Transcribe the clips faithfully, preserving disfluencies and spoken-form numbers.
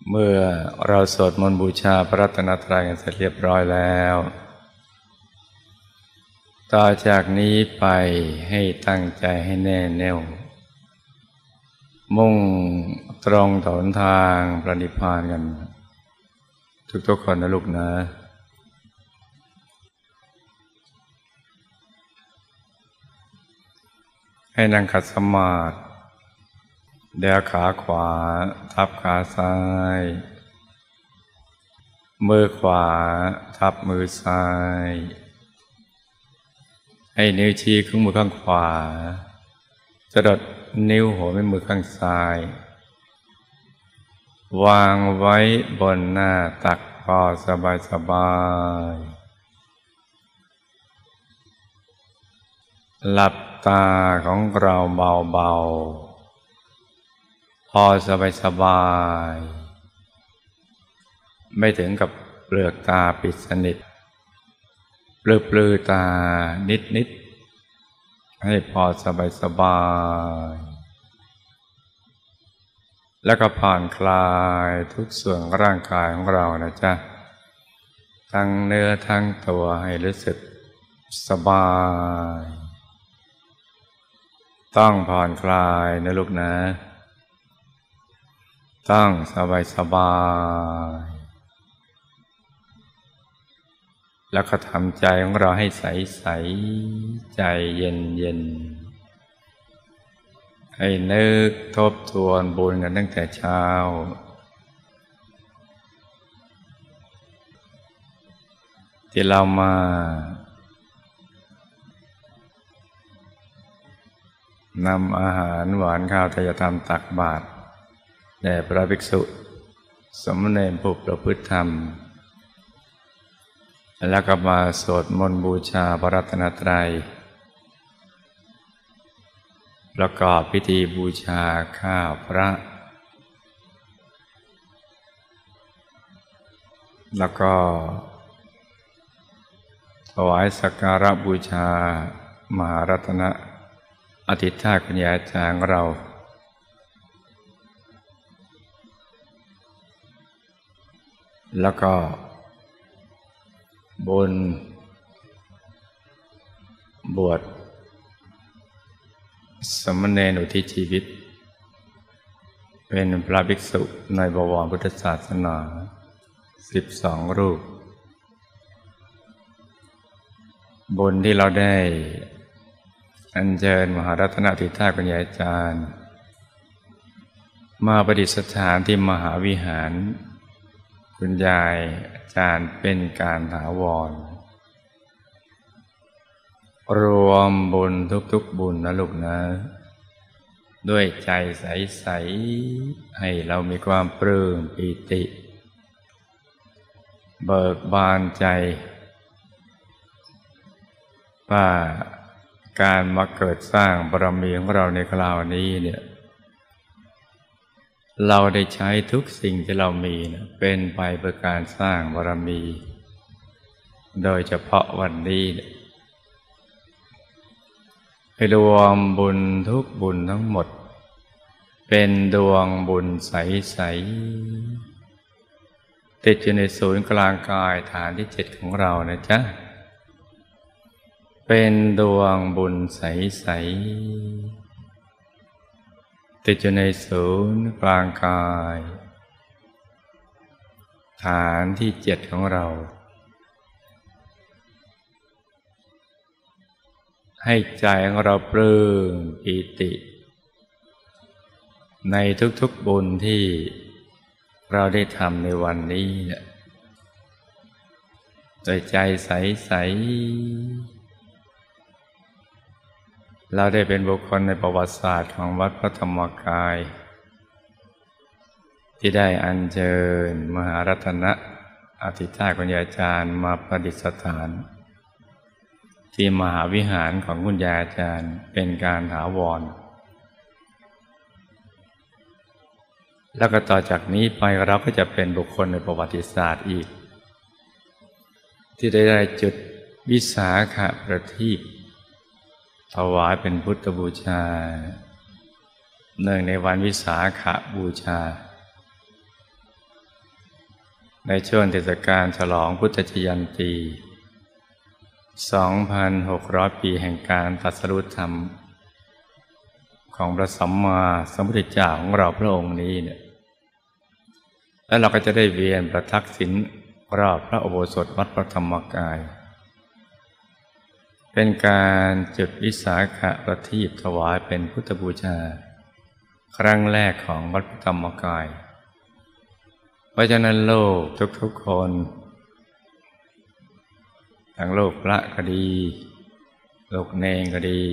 เมื่อเราสวดมนต์บูชาพระรัตนตรัยกันเสร็จเรียบร้อยแล้วต่อจากนี้ไปให้ตั้งใจให้แน่แน่วมุ่งตรงต่อหนทางพระนิพพานกันทุกๆคนนะลูกนะให้นั่งขัดสมาธิเดี๋ยวขาขวาทับขาซ้ายมือขวาทับมือซ้ายให้นิ้วชี้ข้างมือข้างขวาจรดนิ้วหัวแม่มือข้างซ้ายวางไว้บนหน้าตักพอสบายสบายหลับตาของเราเบาๆพอสบายสบายไม่ถึงกับเปลือกตาปิดสนิทปลือปลือตานิดนิดให้พอสบายสบายแล้วก็ผ่อนคลายทุกส่วนร่างกายของเรานะจ๊ะทั้งเนื้อทั้งตัวให้รู้สึกสบายต้องผ่อนคลายนะลูกนะต้องสบายสบายแล้วก็ทำใจของเราให้ใสๆใจเย็นๆให้นึกทบทวนบุญกันตั้งแต่เช้าที่เรามานำอาหารหวานข้าวทายธรรมตักบาตรแด่พระภิกษุสามเณรผู้ประพฤติธรรมแล้วก็มาสวดมนต์บูชาพระรัตนตรัยประกอบพิธีบูชาข้าวพระแล้วก็ถวายสักการะบูชามหารัตนอธิษฐานคุณยายจางเราแล้วก็บนบวชสามเณรอุทิศชีวิตเป็นพระภิกษุในบวรพุทธศาสนาสิบสองรูปบนที่เราได้อัญเชิญมหารัตนอธิษฐานคุณยายอาจารย์มาประดิษฐานที่มหาวิหารคุณยายอาจารย์เป็นการถาวรรวมบุญทุกๆบุญนะลูกนะด้วยใจใสๆให้เรามีความปลื้มปิติเบิกบานใจว่าการมาเกิดสร้างบารมีของเราในคราวนี้เนี่ยเราได้ใช้ทุกสิ่งที่เรามีนะเป็นไปเพื่อการสร้างบารมีโดยเฉพาะวันนี้เนี่ยให้รวมบุญทุกบุญทั้งหมดเป็นดวงบุญใสๆติดอยู่ในศูนย์กลางกายฐานที่เจ็ดของเรานะจ๊ะเป็นดวงบุญใสๆติดอยู่ในศูนย์กลางกายฐานที่เจ็ดของเราให้ใจของเราปลื้มปิติในทุกๆบุญที่เราได้ทำในวันนี้เนี่ยโดยใจใสๆเราได้เป็นบุคคลในประวัติศาสตร์ของวัดพระธรรมกายที่ได้อัญเชิญมหารัตนอธิษฐานคุณยายอาจารย์มาประดิษฐานที่มหาวิหารของคุณยายอาจารย์เป็นการถาวรแล้วก็ต่อจากนี้ไปเราก็จะเป็นบุคคลในประวัติศาสตร์อีกที่ได้ได้จุดวิสาขประทีปถวายเป็นพุทธบูชาเนื่องในวันวิสาขบูชาในช่วงเทศกาลฉลองพุทธชยันตี สองพันหกร้อย ปีแห่งการตรัสรู้ธรรมของพระสัมมาสัมพุทธเจ้าของเราพระองค์นี้เนี่ยแล้วเราก็จะได้เวียนประทักษิณรอบพระอุโบสถวัดพระธรรมกายเป็นการจุดวิสาขประทีปถวายเป็นพุทธบูชาครั้งแรกของวัดพระธรรมกายเพราะฉะนั้นโลกทุกๆคนทั้งโลกพระก็ดีโลกเณรก็ดี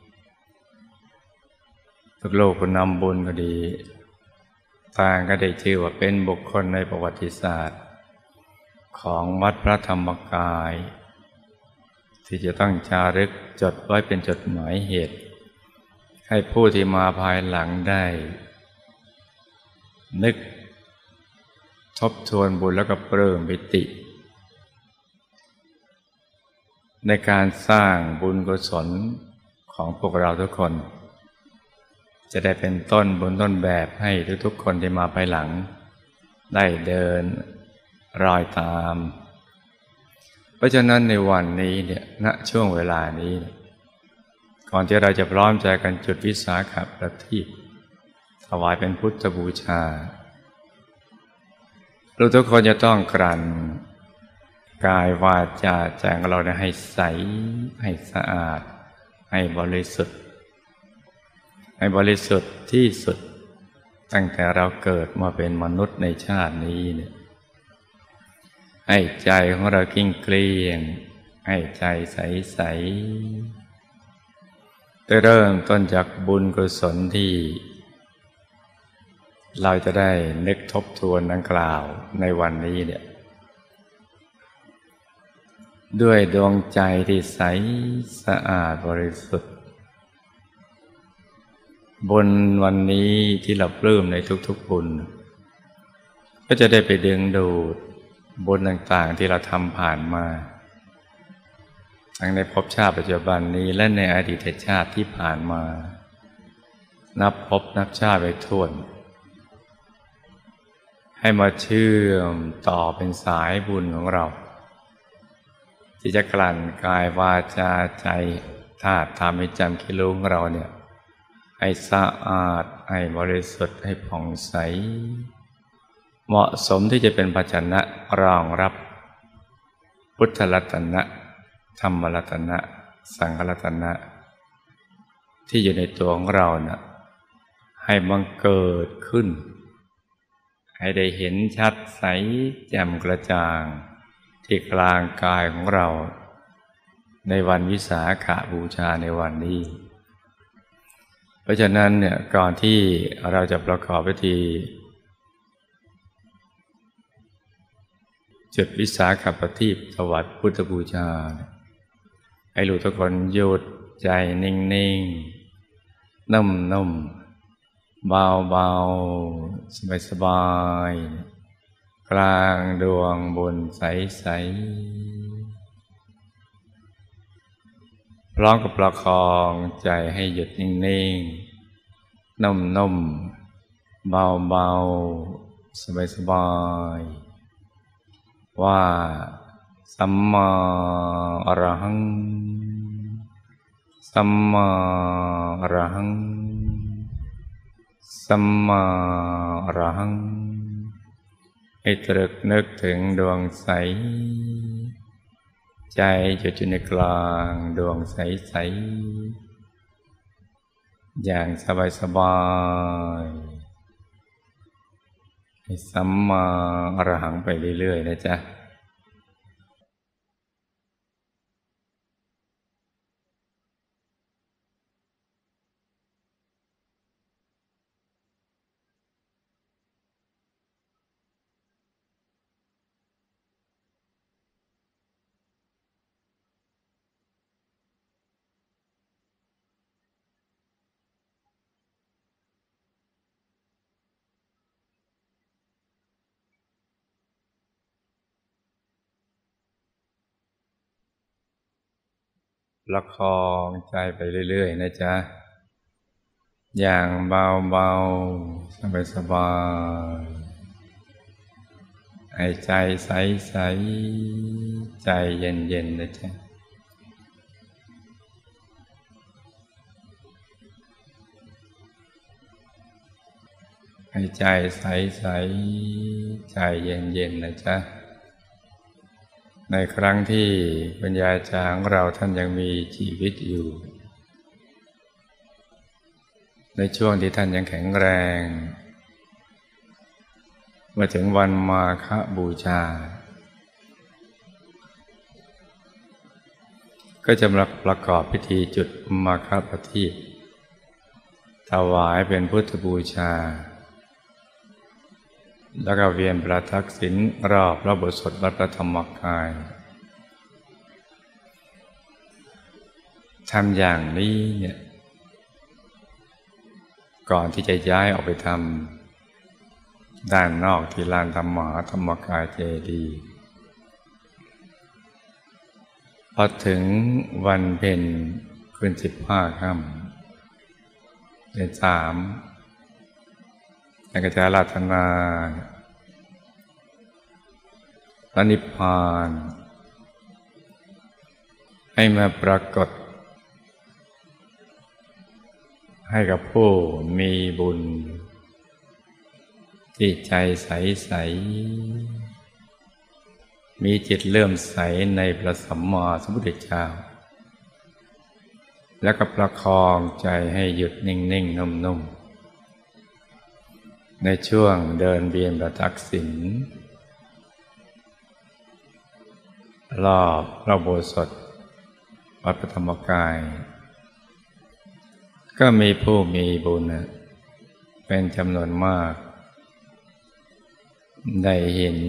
ทุกโลกคนนำบุญก็ดีต่างก็ได้ชื่อว่าเป็นบุคคลในประวัติศาสตร์ของวัดพระธรรมกายที่จะต้องจารึกจดไว้เป็นจดหมายเหตุให้ผู้ที่มาภายหลังได้นึกทบทวนบุญแล้วก็ปลื้มปิติในการสร้างบุญกุศลของพวกเราทุกคนจะได้เป็นต้นบุญต้นแบบให้ทุกๆคนที่มาภายหลังได้เดินรอยตามเพราะฉะนั้นในวันนี้เนี่ยณช่วงเวลานี้ก่อนที่เราจะพร้อมใจกันจุดวิสาขประทีปถวายเป็นพุทธบูชาเราทุกคนจะต้องกลั่นกายวาจาใจของเราให้ใสให้สะอาดให้บริสุทธิ์ให้บริสุทธิ์ที่สุดตั้งแต่เราเกิดมาเป็นมนุษย์ในชาตินี้เนี่ยให้ใจของเรากิ้งเกลี้ยงให้ใจใสๆได้เริ่มต้นจากบุญกุศลที่เราจะได้นึกทบทวนดังกล่าวในวันนี้เนี่ยด้วยดวงใจที่ใสสะอาดบริสุทธิ์บุญวันนี้ที่เราปลื้มในทุกๆบุญก็จะได้ไปดึงดูดบุญต่างๆที่เราทำผ่านมาทั้งในภพชาติปัจจุบันนี้และในอดีตชาติที่ผ่านมานับภพนับชาติไปทั่วให้มาเชื่อมต่อเป็นสายบุญของเราที่จะกลั่นกายวาจาใจธาตุธรรมให้จำคิดรู้ของเราเนี่ยให้สะอาดให้บริสุทธิ์ให้ผ่องใสเหมาะสมที่จะเป็นภาชนะรองรับพุทธรัตนะธรรมรัตนะสังฆรัตนะที่อยู่ในตัวของเรานะ่ะให้บังเกิดขึ้นให้ได้เห็นชัดใสแจ่มกระจ่างที่กลางกายของเราในวันวิสาขบูชาในวันนี้เพราะฉะนั้นเนี่ยก่อนที่เราจะประกอบพิธีจุดวิสาขประทีปถวายพุทธบูชาให้ลูกทุกคนหยุดใจนิ่งๆนุ่มๆเบาๆสบายๆกลางดวงบุญใสๆพร้อมกับประคองใจให้หยุดนิ่งๆนุ่มๆเบาๆสบายๆว่าสัมมาอรหังสัมมาอรหังสัมมาอรหังให้ตรึกนึกถึงดวงใสใจหยุดอยู่ในกลางดวงใสๆอย่างสบายๆให้สัมมาอรหังไปเรื่อยๆนะจ๊ะประคองใจไปเรื่อยๆนะจ๊ะอย่างเบาๆสบายให้ใจใสใสใจเย็นเย็นนะจ๊ะให้ใจใสใสใจเย็นเย็นนะจ๊ะในครั้งที่ปัญญาจารย์ของเราท่านยังมีชีวิตอยู่ในช่วงที่ท่านยังแข็งแรงเมื่อถึงวันมาฆบูชาก็จะมาประกอบพิธีจุดมาฆประทีปถวายเป็นพุทธบูชาแล้วก็เวียนประทักษิณรอบพระอุโบสถวัดพระธรรมกายทำอย่างนี้เนี่ยก่อนที่จะย้ายออกไปทำด้านนอกที่ลานธรรมหาธรรมกายเจดีย์พอถึงวันเพ็ญคืนสิบห้าค่ำเดือนสามแล้วก็จะอาราธนาพระนิพพานให้มาปรากฏให้กับผู้มีบุญที่ใจใสๆมีจิตเลื่อมใสในพระสัมมาสัมพุทธเจ้าแล้วก็ประคองใจให้หยุดนิ่งๆนุ่มๆในช่วงเดินเวียนประทักษิณรอบพระอุโบสถวัดพระธรรมกายก็มีผู้มีบุญเป็นจำนวนมากได้เห็น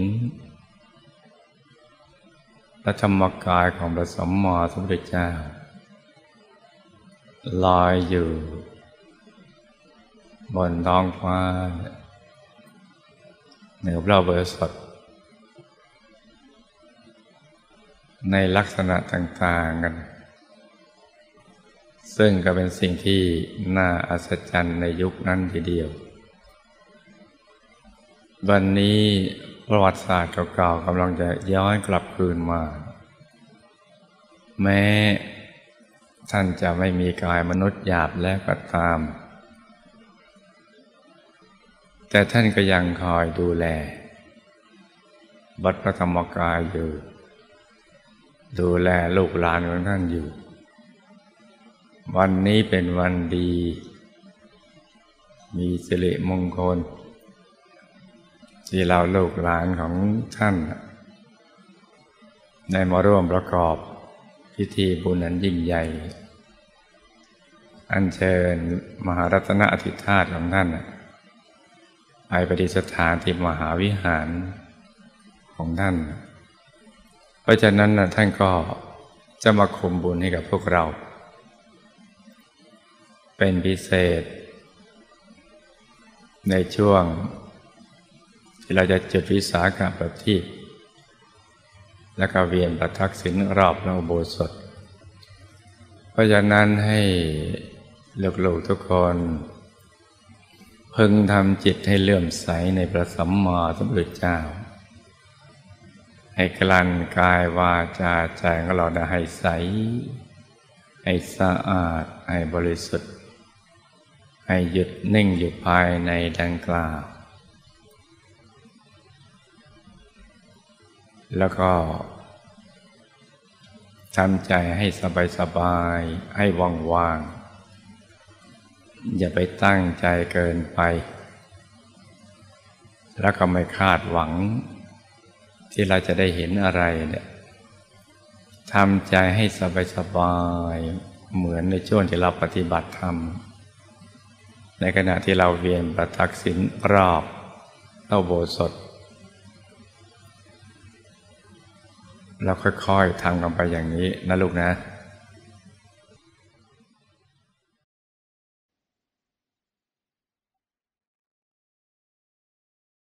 พระธรรมกายของพระสัมมาสัมพุทธเจ้าลอยอยู่บนท้องฟ้าเหนือพระอุโบสถในลักษณะต่างๆกันซึ่งก็เป็นสิ่งที่น่าอัศจรรย์ในยุคนั้นทีเดียววันนี้ประวัติศาสตร์เก่าๆกำลังจะย้อนกลับคืนมาแม้ท่านจะไม่มีกายมนุษย์หยาบแล้วก็ตามแต่ท่านก็ยังคอยดูแลวัดพระธรรมกายอยู่ดูแลลูกหลานของท่านอยู่วันนี้เป็นวันดีมีสิริมงคลที่เราลูกหลานของท่านได้มาร่วมประกอบพิธีบุญอันยิ่งใหญ่อัญเชิญมหารัตนอธิธาตุของท่านไปประดิษฐานที่มหาวิหารของท่านเพราะฉะนั้นท่านก็จะมาคุมบุญให้กับพวกเราเป็นพิเศษในช่วงที่เราจะจุดวิสาขประทีปและก็เวียนประทักษิณรอบพระอุโบสถเพราะฉะนั้นให้ลูกๆทุกคนพึงทำจิตให้เลื่อมใสในพระสัมมาสัมพุทธเจ้าให้กลั่นกายวาจาใจของเราได้ให้ใสให้สะอาดให้บริสุทธิ์ให้หยุดนิ่งอยู่ภายในดังกล่าวแล้วก็ทำใจให้สบายๆให้ว่างๆอย่าไปตั้งใจเกินไปแล้วก็ไม่คาดหวังที่เราจะได้เห็นอะไรเนี่ยทำใจให้สบายๆเหมือนในช่วงที่เราปฏิบัติธรรมในขณะที่เราเวียนประทักษิณรอบพระอุโบสถเราค่อยๆทำกันไปอย่างนี้นะลูกนะ